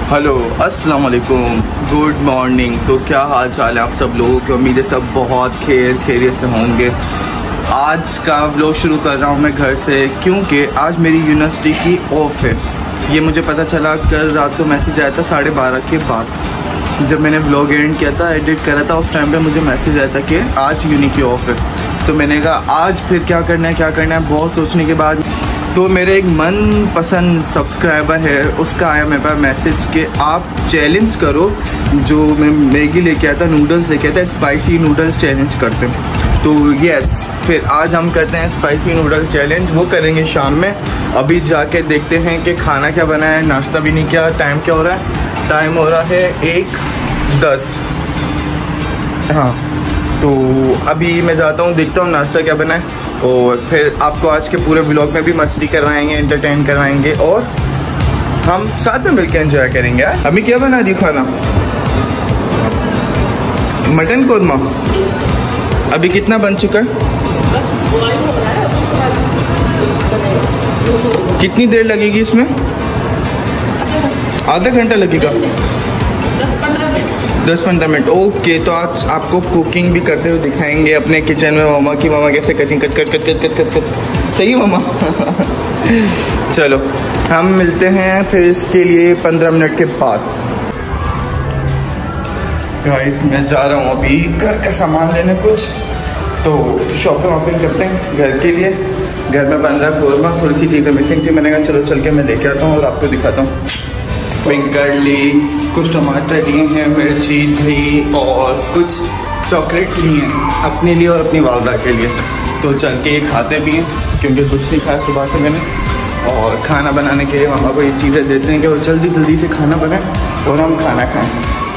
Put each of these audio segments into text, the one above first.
Hello अस्सलाम वालेकुम, good morning. तो क्या हाल चाल है आप सब लोगों की? उम्मीद है सब बहुत खैरियत से होंगे। आज का व्लॉग शुरू कर रहा हूँ मैं घर से, क्योंकि आज मेरी यूनिवर्सिटी की ऑफ है। ये मुझे पता चला कल रात को मैसेज आया था 12:30 के बाद। जब मैंने व्लॉग एंड किया था, एडिट करा था, उस टाइम पे मुझे मैसेज आया था कि आज यूनि की ऑफ है। तो मैंने कहा आज फिर क्या करना है। बहुत सोचने के बाद तो मेरे एक मन पसंद सब्सक्राइबर है, उसका आया मेरे पास मैसेज कि आप चैलेंज करो। जो मैं मैगी लेके आया था, नूडल्स लेके आया था, स्पाइसी नूडल्स चैलेंज करते हैं। तो यस, फिर आज हम करते हैं स्पाइसी नूडल चैलेंज। वो करेंगे शाम में। अभी जाके देखते हैं कि खाना क्या बना है, नाश्ता भी नहीं किया। टाइम क्या हो रहा है? टाइम हो रहा है 1:10। हाँ, तो अभी मैं जाता हूँ, देखता हूँ नाश्ता क्या बना है, और फिर आपको आज के पूरे व्लॉग में भी मस्ती करवाएंगे, एंटरटेन करवाएंगे, और हम साथ में मिलकर एंजॉय करेंगे। अभी क्या बना दी खाना? मटन कोरमा। अभी कितना बन चुका है? कितनी देर लगेगी इसमें? आधा घंटा लगेगा? 10-15 मिनट। ओके, तो आज आपको कुकिंग भी करते हुए दिखाएंगे अपने किचन में। मामा कैसे कटिंग कट। सही मामा? चलो हम मिलते हैं फिर इसके लिए 15 मिनट के बाद। गाइस, मैं जा रहा हूँ अभी घर का सामान लेने कुछ, तो शॉपिंग करते हैं घर के लिए। घर में बन रहा कोरमा, थोड़ी सी चीज़ें मिसिंग थी, मैंने कहा चलो चल के मैं लेके आता हूँ और आपको दिखाता हूँ। पिंक कर ली, कुछ टमाटर लिए हैं, मिर्ची, दही और कुछ चॉकलेट लिए हैं अपने लिए और अपनी वालदा के लिए। तो चल के खाते भी हैं, क्योंकि कुछ नहीं खाया सुबह से मैंने। और खाना बनाने के लिए मामा को ये चीज़ें देते हैं कि वो जल्दी से खाना बनाए और हम खाना खाएं।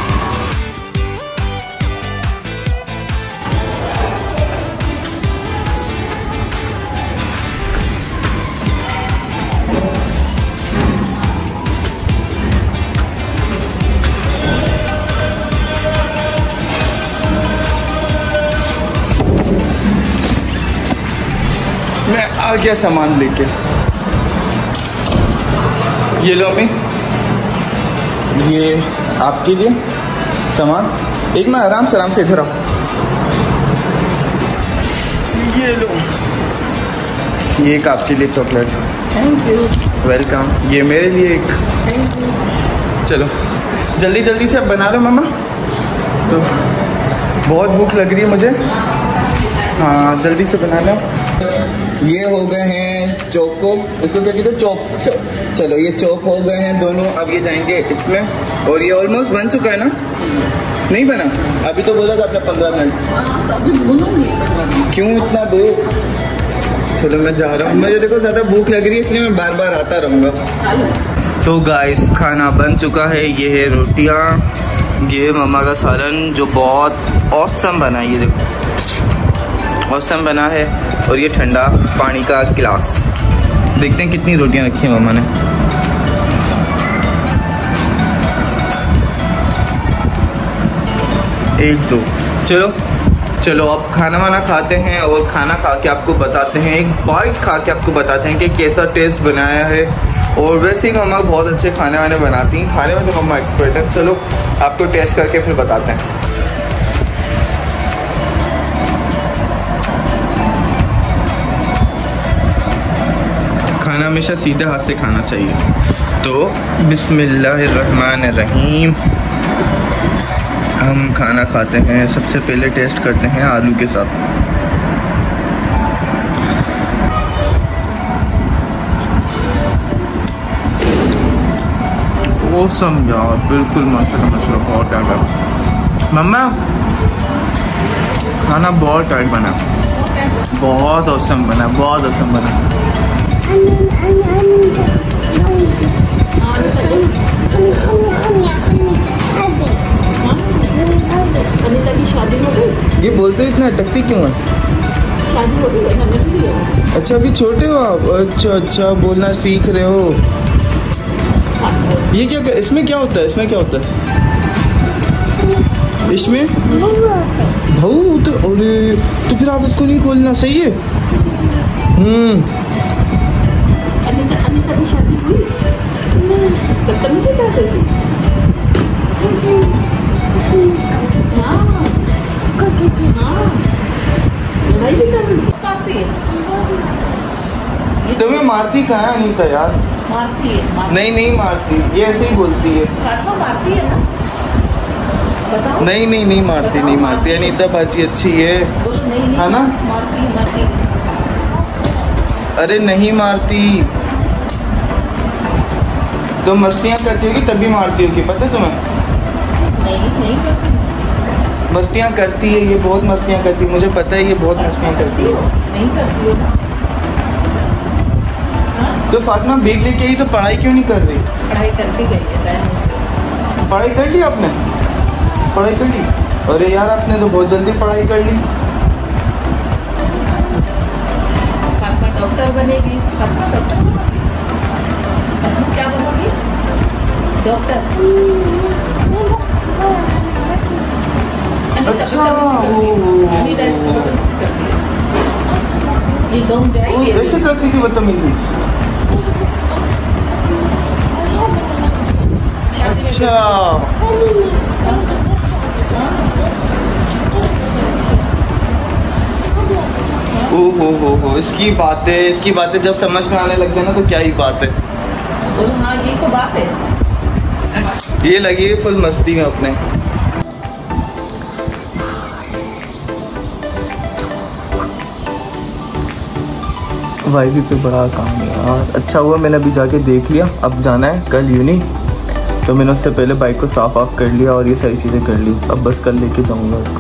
मैं आ गया सामान लेके। ये लो मैं, ये आपके लिए सामान। एक मैं आराम से इधर आओ। ये लो, ये एक आपके लिए चॉकलेट। Thank you. वेलकम। ये मेरे लिए एक। Thank you. चलो जल्दी से अब बना लो मामा। तो बहुत भूख लग रही है मुझे। हाँ, जल्दी से बना लो। ये हो गए हैं चोको, इसको क्या कहते हैं? चॉप। चलो ये चॉप हो गए हैं दोनों। अब ये जाएंगे इसमें, और ये ऑलमोस्ट बन चुका है ना? नहीं बना अभी? तो बोला था आपने 15 मिनट। अभी भूनूंगी। क्यों इतना दो? चलो मैं जा रहा हूँ, मुझे देखो ज्यादा भूख लग रही है, इसलिए मैं बार आता रहूँगा। तो गाइस, खाना बन चुका है। ये है रोटियाँ, ये मम्मा का सालन जो बहुत ऑसम बना है। ये देखो ऑसम बना है। और ये ठंडा पानी का गिलास। देखते हैं कितनी रोटियां रखी हैं मम्मा ने। एक दो। चलो अब खाना वाना खाते हैं, और खाना खा के आपको बताते हैं, एक बाइट खा के आपको बताते हैं कि कैसा टेस्ट बनाया है। और वैसे ही मम्मा बहुत अच्छे खाने वाने बनाती हैं, खाने में तो मम्मा एक्सपर्ट है। चलो आपको टेस्ट करके फिर बताते हैं। खाना हमेशा सीधे हाथ से खाना चाहिए। तो बिस्मिल्लाहिर्रहमानिर्रहीम, हम खाना खाते हैं। सबसे पहले टेस्ट करते हैं आलू के साथ। ऑसम यार, बिल्कुल माशाल्लाह बहुत टाइम है। मम्मा खाना बहुत टाइम बना, बहुत ऑसम बना, बहुत ऑसम बना। अनिता की शादी हो गई। ये बोलते हो, इतना अटकती क्यों है? शादी हो गई है। अच्छा, अभी छोटे हो आप? अच्छा, बोलना सीख रहे हो। ये क्या, इसमें क्या होता है? इसमें भाऊ तो, अरे तो फिर आप इसको नहीं खोलना, सही है। अनिता की शादी हुई? बदतमीजी क्या करती? मारती कहाँ है अनीता यार? मारती है। नहीं नहीं मारती, ये ऐसे ही बोलती है। फातिमा मारती है ना? बताओ। नहीं नहीं नहीं मारती, नहीं मारती। अनीता बाजी अच्छी है, बोलो नहीं है ना? मारती। अरे नहीं मारती, तो मस्तियाँ करती होगी तभी मारती होगी, पता है तुम्हें? नहीं करती। मस्तियाँ करती है, ये बहुत मस्तियाँ करती है, मुझे पता है ये बहुत मस्तियाँ करती है। नहीं करती हो ना? तो फातिमा बैग लेके आई तो पढ़ाई क्यों नहीं कर रही? पढ़ाई करती गई है टाइम। पढ़ाई कर ली आपने? पढ़ाई कर ली? अरे यार आपने तो बहुत जल्दी पढ़ाई कर ली। फातिमा डॉक्टर बनेगी। फातिमा डॉक्टर बनोगी? फातिमा क्या बनोगी? डॉक्टर। अच्छा ये गाँव जाएगी ऐसे करती थी बदतमीजी। अच्छा हो इसकी बातें जब समझ में आने लग जाए ना तो क्या ही बात है। हाँ ये तो बात है। ये लगी है फुल मस्ती में अपने। वाईफी पे बड़ा काम है यार। अच्छा हुआ मैंने अभी जाके देख लिया, अब जाना है कल यूनी, तो मैंने उससे पहले बाइक को साफ ऑफ कर लिया और ये सारी चीज़ें कर ली। अब बस कल लेके जाऊंगा उसको।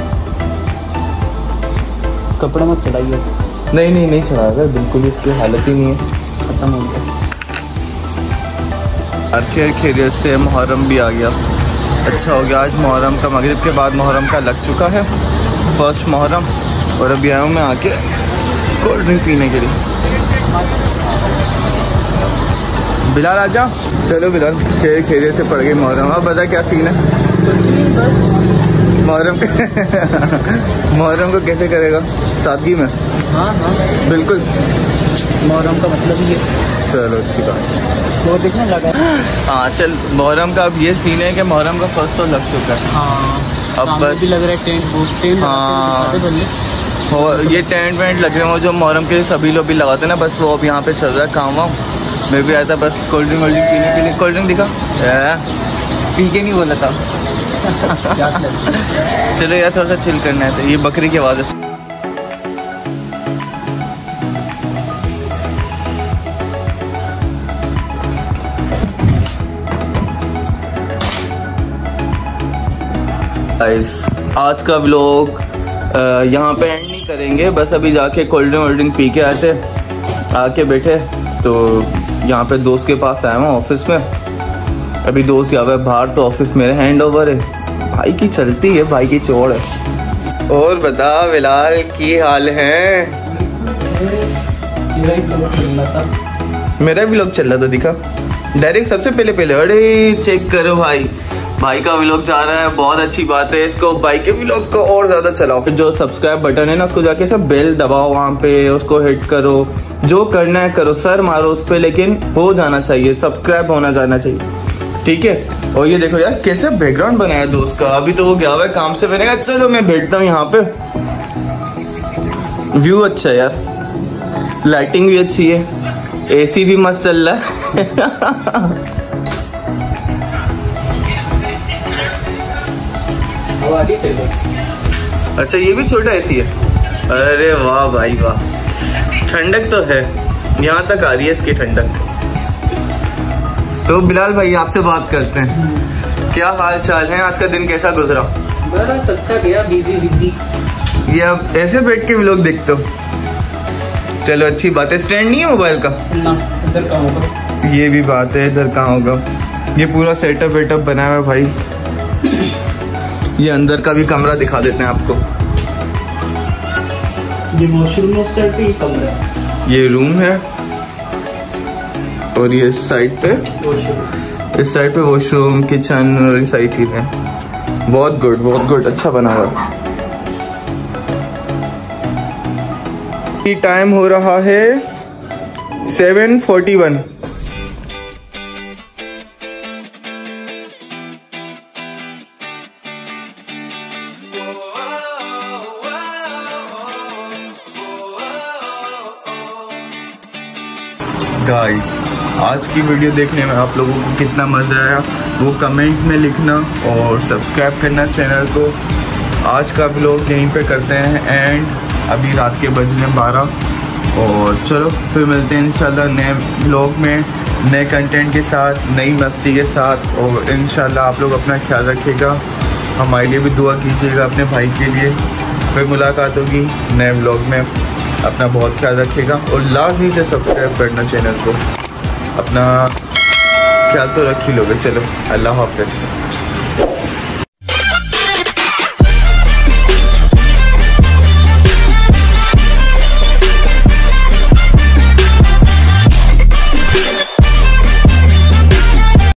कपड़ा मत चढ़ाइए। नहीं चढ़ाएगा, बिल्कुल इसकी हालत ही नहीं है, खत्म हो गया। आखिर खैरियत से मुहर्रम भी आ गया। अच्छा हो गया, आज मुहर्रम का मगरिब के बाद मुहर्रम का लग चुका है, फर्स्ट मुहर्रम। और अभी आया हूँ मैं आके कोल्ड ड्रिंक पीने के लिए। बिलाल आजा। चलो बिलाल, खैरियत से पड़ गई मुहर्रम। अब बता क्या सीन है? मुहर्रम मुहर्रम को कैसे करेगा? सादगी में? हाँ बिल्कुल, मुहर्रम का मतलब ही है। चलो अच्छी बात। वो देखने लगा। हाँ चल, मुहर्रम का अब ये सीन है कि मुहर्रम का फर्स्ट तो लग चुका है। हाँ अब बस भी लग रहा है टेंट। हाँ और ये टेंट वेंट लग रहे हैं जो मुहर्रम के सभी लोग भी लगाते हैं ना, बस वो अब यहाँ पे चल रहा है काम वाम। मैं भी आया था बस कोल्ड ड्रिंक पीने के लिए। कोल्ड ड्रिंक दिखा, पी के नहीं बोला था। चलो यार थोड़ा सा चिल करना है। तो ये बकरी की आवाज़ है। आज का व्लॉग यहाँ पे एंड नहीं करेंगे, बस अभी जाके कोल्ड ड्रिंक पी के आए थे, आके बैठे तो यहाँ पे दोस्त के पास आया हूँ ऑफिस में। अभी दोस्त गया हुआ है बाहर, तो ऑफिस मेरे हैंड ओवर है। भाई की चलती है, भाई की चोड़ है। और बता बिलाल की हाल है? मेरा भी व्लॉग चल रहा था, दिखा डायरेक्ट सबसे पहले। अरे चेक करो भाई का व्लॉग जा रहा है, बहुत अच्छी बात है। इसको भाई के व्लॉग को और ज्यादा चलाओ। जो सब्सक्राइब बटन है ना, उसको जाके सब बेल दबाओ, वहाँ पे उसको हिट करो, जो करना है करो, सर मारो उस पे, लेकिन हो जाना चाहिए, सब्सक्राइब होना जाना चाहिए, ठीक है। और ये देखो यार कैसे बैकग्राउंड बनाया दोस्त का। अभी तो वो गया हुआ है काम से, मैंने कहा चलो मैं बैठता हूँ यहाँ पे। व्यू अच्छा है यार, लाइटिंग भी अच्छी है, एसी भी मस्त चल रहा है। अच्छा ये भी छोटा एसी है? अरे वाह भाई वाह, ठंडक तो है, यहाँ तक आ रही है इसकी ठंडक। तो बिलाल भाई आपसे बात करते हैं, क्या हाल चाल है? आज का दिन कैसा गुजरा? बस अच्छा गया, बिजी। ये अब ऐसे बैठ के व्लॉग देखते हो? चलो अच्छी बात है। स्टैंड नहीं है मोबाइल का? इधर कहाँ होगा? ये भी बात है, इधर कहाँ होगा। ये पूरा सेटअप वेटअप बनाया हुआ है भाई। ये अंदर का भी कमरा दिखा देते हैं आपको। ये वॉशरूम है, उस साइड पे ये कमरा है। ये रूम है और ये इस साइड पे वॉशरूम, किचन और ये सारी चीजें। बहुत गुड, अच्छा बना हुआ है। टाइम हो रहा है 7:41। गाइस, आज की वीडियो देखने में आप लोगों को कितना मज़ा आया वो कमेंट में लिखना और सब्सक्राइब करना चैनल को। आज का व्लॉग यहीं पे करते हैं एंड अभी रात के बजने 12 और चलो फिर मिलते हैं इंशाल्लाह नए व्लॉग में, नए कंटेंट के साथ, नई मस्ती के साथ। और इंशाल्लाह आप लोग अपना ख्याल रखिएगा, हमारे लिए भी दुआ कीजिएगा अपने भाई के लिए। फिर मुलाकात होगी नए व्लॉग में, अपना बहुत ख्याल रखिएगा और लाजमी से सब्सक्राइब करना चैनल को। अपना ख्याल तो रख ही लोगे। चलो अल्लाह हाफ़िज़।